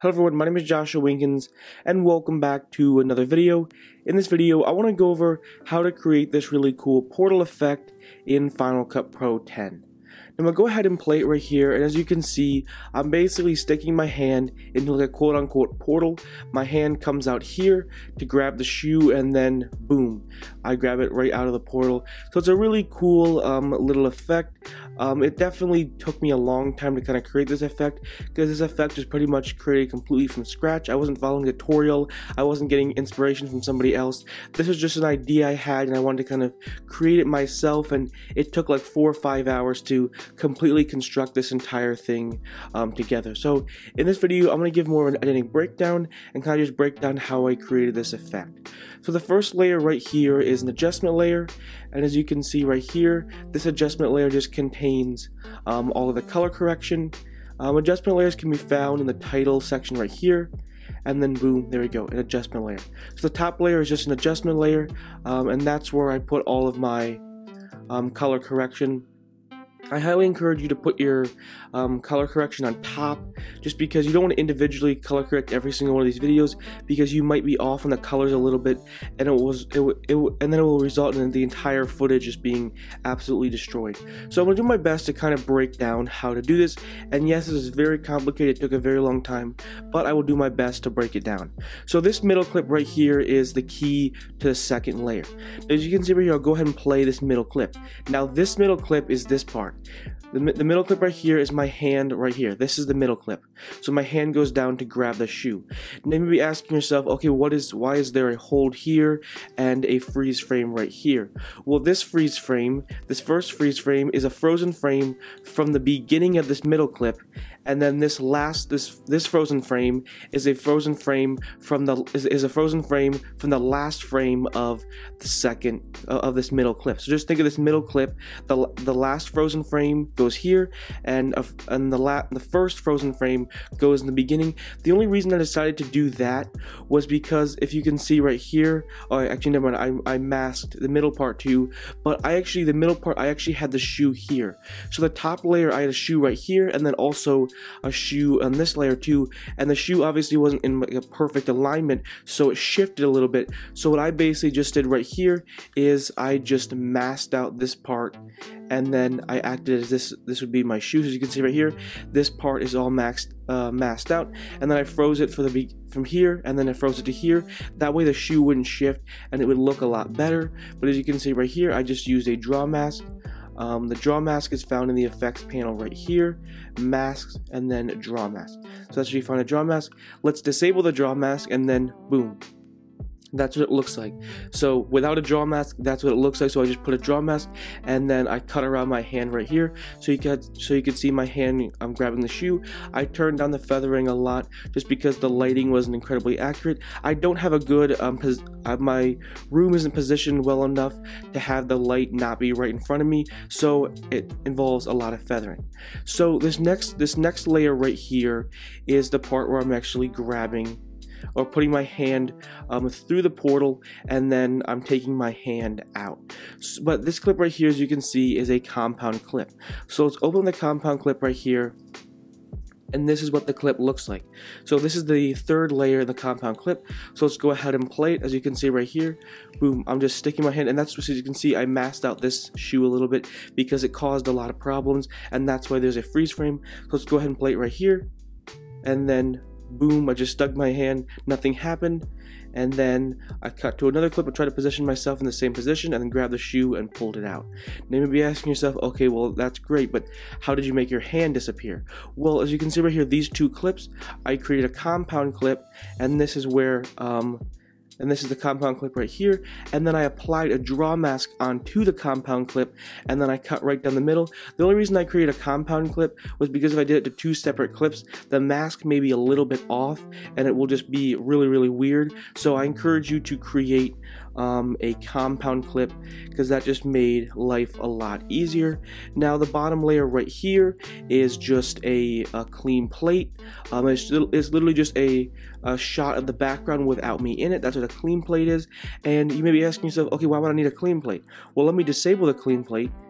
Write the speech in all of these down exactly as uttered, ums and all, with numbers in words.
Hello everyone, my name is Joshua Winkins, and welcome back to another video. In this video, I want to go over how to create this really cool portal effect in Final Cut Pro ten. Now I'm going to go ahead and play it right here, and as you can see, I'm basically sticking my hand into like a quote-unquote portal. My hand comes out here to grab the shoe, and then boom, I grab it right out of the portal. So it's a really cool um, little effect. Um, it definitely took me a long time to kind of create this effect, because this effect is pretty much created completely from scratch. I wasn't following a tutorial, I wasn't getting inspiration from somebody else. This was just an idea I had, and I wanted to kind of create it myself, and it took like four or five hours to completely construct this entire thing um, together. So in this video, I'm going to give more of an editing breakdown and kind of just break down how I created this effect. So the first layer right here is an adjustment layer, and as you can see right here, this adjustment layer just contains um, all of the color correction. Um, adjustment layers can be found in the title section right here, and then boom, there we go, an adjustment layer. So the top layer is just an adjustment layer, um, and that's where I put all of my um, color correction. I highly encourage you to put your um, color correction on top, just because you don't want to individually color correct every single one of these videos, because you might be off on the colors a little bit, and it was it, it and then it will result in the entire footage just being absolutely destroyed. So I'm gonna do my best to kind of break down how to do this, and yes, this is very complicated. It took a very long time, but I will do my best to break it down. So this middle clip right here is the key to the second layer. As you can see right here, I'll go ahead and play this middle clip. Now this middle clip is this part. The, the middle clip right here is my hand right here. This is the middle clip. So my hand goes down to grab the shoe. Now you may be asking yourself, okay, what is why is there a hold here and a freeze frame right here? Well, this freeze frame, this first freeze frame is a frozen frame from the beginning of this middle clip, and then this last this this frozen frame is a frozen frame from the is, is a frozen frame from the last frame of the second uh, of this middle clip. So just think of this middle clip. The the last frozen frame goes here, and uh, and the la the first frozen frame goes in the beginning. The only reason I decided to do that was because if you can see right here, oh actually never mind, I, I masked the middle part too, but I actually the middle part I actually had the shoe here. So the top layer I had a shoe right here, and then also a shoe on this layer too, and the shoe obviously wasn't in like a perfect alignment, so it shifted a little bit. So what I basically just did right here is I just masked out this part, and then I acted as this this would be my shoes. As you can see right here, this part is all maxed uh, masked out, and then I froze it for the be from here, and then I froze it to here. That way the shoe wouldn't shift, and it would look a lot better. But as you can see right here, I just used a draw mask. Um, the draw mask is found in the effects panel right here, masks, and then draw mask. So that's where you find a draw mask. Let's disable the draw mask, and then boom. That's what it looks like. So without a draw mask, that's what it looks like. So I just put a draw mask, and then I cut around my hand right here, so you could so you could see my hand. I'm grabbing the shoe. I turned down the feathering a lot just because the lighting wasn't incredibly accurate. I don't have a good um, pos uh, my room isn't positioned well enough to have the light not be right in front of me, so it involves a lot of feathering. So this next this next layer right here is the part where I'm actually grabbing or putting my hand um, through the portal, and then I'm taking my hand out. So, but this clip right here, as you can see, is a compound clip. So let's open the compound clip right here, and this is what the clip looks like. So this is the third layer in the compound clip. So let's go ahead and play it. As you can see right here, boom, I'm just sticking my hand, and that's, as you can see, I masked out this shoe a little bit because it caused a lot of problems, and that's why there's a freeze frame. So let's go ahead and play it right here, and then boom, I just stuck my hand, nothing happened, and then I cut to another clip and try to position myself in the same position, and then grab the shoe and pulled it out. Now you may be asking yourself, okay, well that's great, but how did you make your hand disappear? Well, as you can see right here, these two clips, I created a compound clip, and this is where um, and this is the compound clip right here, and then I applied a draw mask onto the compound clip, and then I cut right down the middle. The only reason I created a compound clip was because if I did it to two separate clips, the mask may be a little bit off, and it will just be really really weird. So I encourage you to create um, a compound clip, because that just made life a lot easier. Now the bottom layer right here is just a, a clean plate. Um, it's, it's literally just a, a shot of the background without me in it. That's what a clean plate is. And you may be asking yourself, okay, why would I need a clean plate? Well, let me disable the clean plate,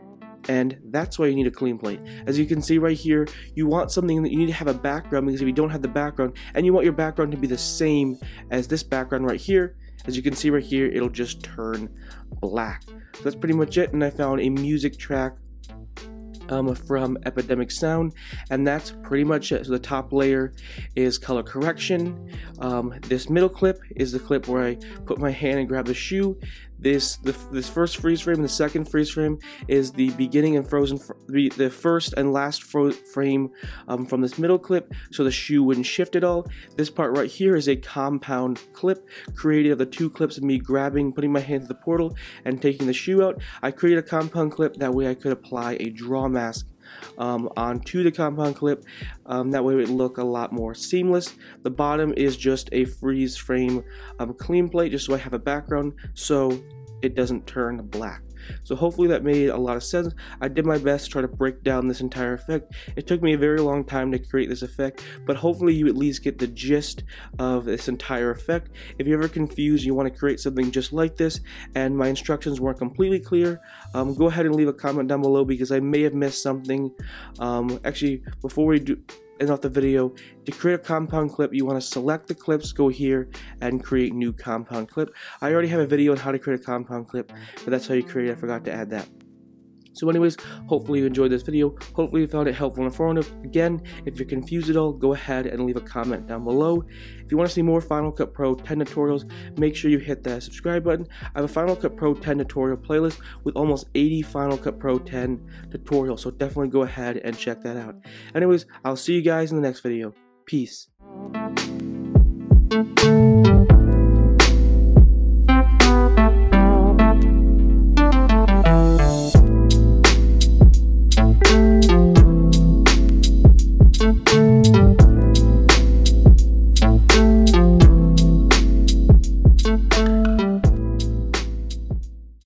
and that's why you need a clean plate. As you can see right here, you want something that you need to have a background, because if you don't have the background, and you want your background to be the same as this background right here, as you can see right here, it'll just turn black. So that's pretty much it, and I found a music track Um, from Epidemic Sound, and that's pretty much it. So the top layer is color correction. Um, this middle clip is the clip where I put my hand and grab the shoe. This the, this first freeze frame and the second freeze frame is the beginning and frozen fr the, the first and last fro frame um, from this middle clip, so the shoe wouldn't shift at all. This part right here is a compound clip created of the two clips of me grabbing, putting my hand to the portal, and taking the shoe out. I created a compound clip, that way I could apply a draw mask um, onto the compound clip. Um, that way it would look a lot more seamless. The bottom is just a freeze frame um, clean plate, just so I have a background so it doesn't turn black. So hopefully that made a lot of sense. I did my best to try to break down this entire effect. It took me a very long time to create this effect, but hopefully you at least get the gist of this entire effect. If you're ever confused, you want to create something just like this, and my instructions weren't completely clear, um, go ahead and leave a comment down below, because I may have missed something. Um, actually, before we do end off the video, to create a compound clip, you want to select the clips, go here, and create new compound clip. I already have a video on how to create a compound clip, but that's how you create it. I forgot to add that. So anyways, hopefully you enjoyed this video. Hopefully you found it helpful and informative. Again, if you're confused at all, go ahead and leave a comment down below. If you want to see more Final Cut Pro ten tutorials, make sure you hit that subscribe button. I have a Final Cut Pro ten tutorial playlist with almost eighty Final Cut Pro ten tutorials, so definitely go ahead and check that out. Anyways, I'll see you guys in the next video. Peace.